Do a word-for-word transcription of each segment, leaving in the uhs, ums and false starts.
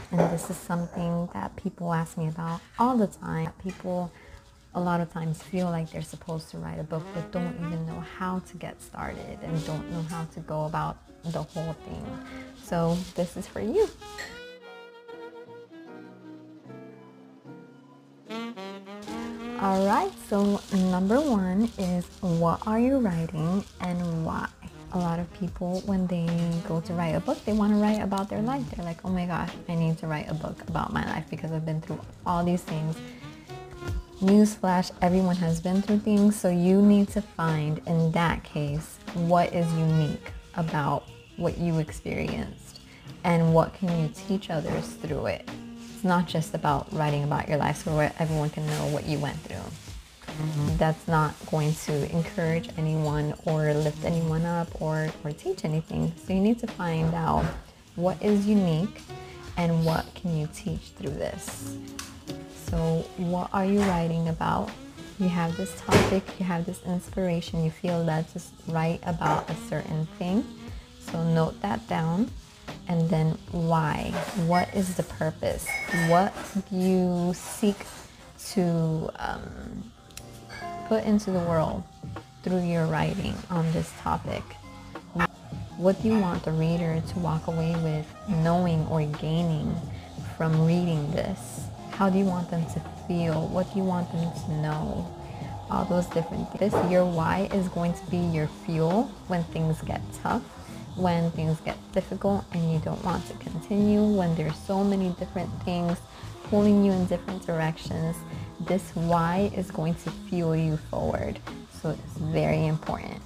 And this is something that people ask me about all the time. People a lot of times feel like they're supposed to write a book but don't even know how to get started and don't know how to go about the whole thing. So this is for you. All right, so number one is, what are you writing and why? A lot of people, when they go to write a book, they want to write about their life. They're like, oh my gosh, I need to write a book about my life because I've been through all these things. Newsflash, everyone has been through things, so you need to find, in that case, what is unique about what you experienced and what can you teach others through it. It's not just about writing about your life so everyone can know what you went through. Mm-hmm. That's not going to encourage anyone or lift anyone up or, or teach anything. So you need to find out what is unique and what can you teach through this. So what are you writing about? You have this topic, you have this inspiration, you feel that just write about a certain thing. So note that down. And then why? What is the purpose? What do you seek to um, put into the world through your writing on this topic? What do you want the reader to walk away with knowing or gaining from reading this? How do you want them to feel? What do you want them to know? All those different things. Your why is going to be your fuel when things get tough, when things get difficult and you don't want to continue, when there's so many different things pulling you in different directions. This why is going to fuel you forward. So it's very important.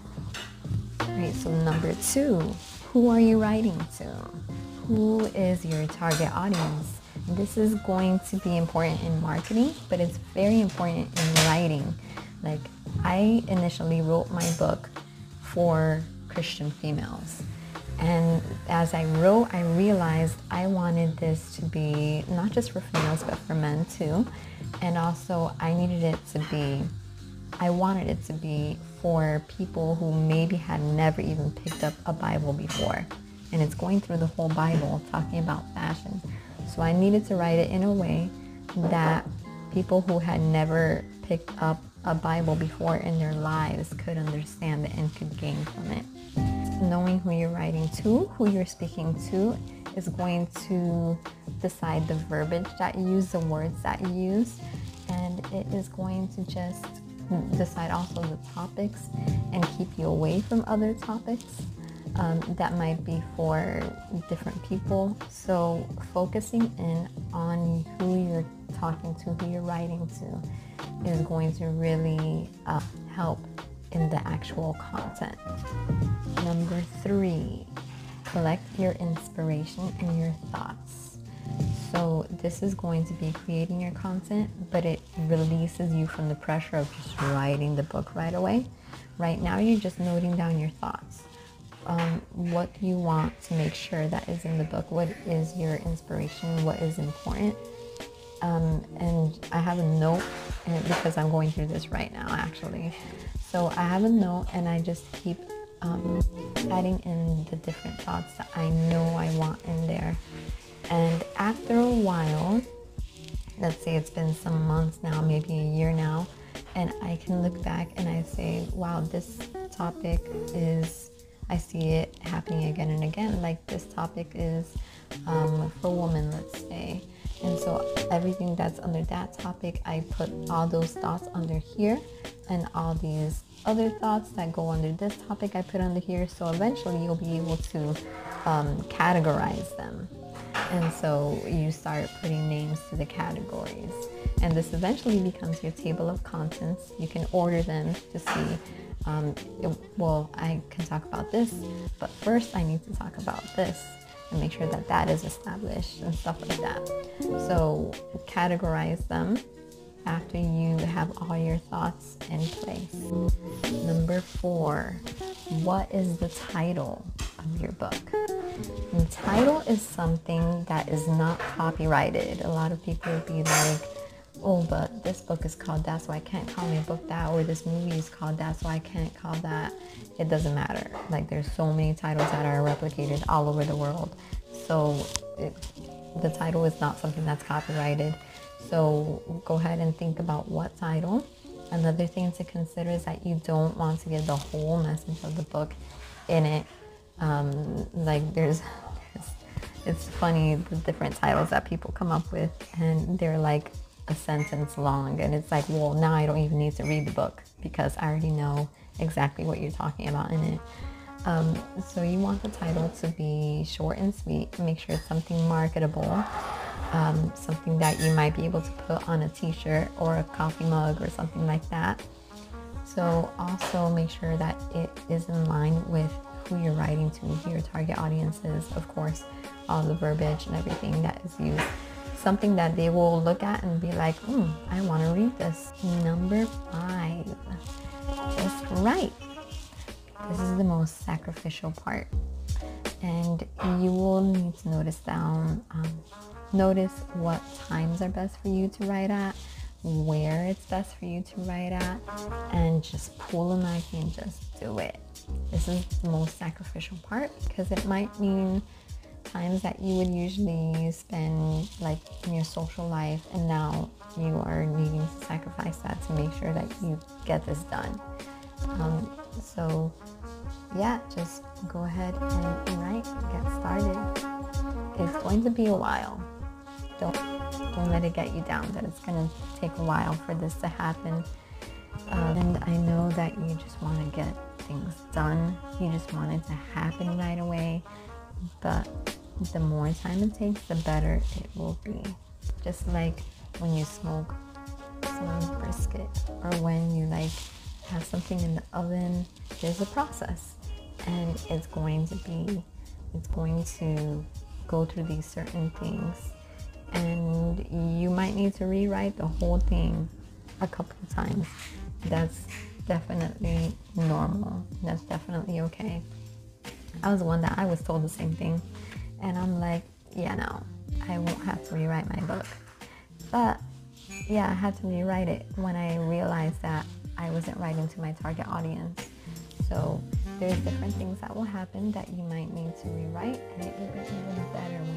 Right, so number two, who are you writing to? Who is your target audience? This is going to be important in marketing, but it's very important in writing. Like, I initially wrote my book for Christian females. And as I wrote, I realized I wanted this to be not just for females, but for men too. And also I needed it to be, I wanted it to be for people who maybe had never even picked up a Bible before. And it's going through the whole Bible, talking about fashion. So I needed to write it in a way that people who had never picked up a Bible before in their lives could understand it and could gain from it. Knowing who you're writing to, who you're speaking to, is going to decide the verbiage that you use, the words that you use, and it is going to just decide also the topics and keep you away from other topics um, that might be for different people. So focusing in on who you're talking to, who you're writing to, is going to really uh, help in the actual content. Number three, collect your inspiration and your thoughts. So this is going to be creating your content, but it releases you from the pressure of just writing the book right away. Right now, you're just noting down your thoughts. Um, what do you want to make sure that is in the book? What is your inspiration? What is important? Um, and I have a note, and because I'm going through this right now, actually. So I have a note, and I just keep um, adding in the different thoughts that I know I want in there. And after a while, let's say it's been some months now, maybe a year now, and I can look back and I say, wow, this topic is, I see it happening again and again. Like, this topic is um, for women, let's say. And so everything that's under that topic, I put all those thoughts under here, and all these other thoughts that go under this topic, I put under here. So eventually you'll be able to um, categorize them. And so you start putting names to the categories. And this eventually becomes your table of contents. You can order them to see, um, it, well, I can talk about this, but first I need to talk about this and make sure that that is established and stuff like that. So categorize them after you have all your thoughts in place. Number four, what is the title of your book? The title is something that is not copyrighted. A lot of people would be like, oh, but this book is called that, so I can't call my book that, or this movie is called that, so I can't call that. It doesn't matter. Like, there's so many titles that are replicated all over the world. So it, the title is not something that's copyrighted. So go ahead and think about what title. Another thing to consider is that you don't want to get the whole message of the book in it. Um, like there's, there's, it's funny the different titles that people come up with, and they're like a sentence long, and it's like, well, now I don't even need to read the book because I already know exactly what you're talking about in it. Um, so you want the title to be short and sweet. Make sure it's something marketable, um, something that you might be able to put on a t-shirt or a coffee mug or something like that. So also make sure that it is in line with who you're writing to, who your target audience is, of course, all the verbiage and everything that is used. Something that they will look at and be like, hmm, I want to read this. Number five, just write. This is the most sacrificial part, and you will need to notice down, um, notice what times are best for you to write at, where it's best for you to write at, and just pull a Nike and just do it. This is the most sacrificial part because it might mean times that you would usually spend like in your social life, and now you are needing to sacrifice that to make sure that you get this done. Um, so yeah, just go ahead and write, get started. It's going to be a while. Don't don't let it get you down that it's going to take a while for this to happen. Um, and I know that you just want to get things done. You just want it to happen right away. But the more time it takes, the better it will be. Just like when you smoke some brisket, or when you like have something in the oven, there's a process, and it's going to be, it's going to go through these certain things, and you might need to rewrite the whole thing a couple of times. That's definitely normal. That's definitely okay. I was one that I was told the same thing, and I'm like, yeah, no, I won't have to rewrite my book. But yeah, I had to rewrite it when I realized that I wasn't writing to my target audience. So there's different things that will happen that you might need to rewrite, and it will be even better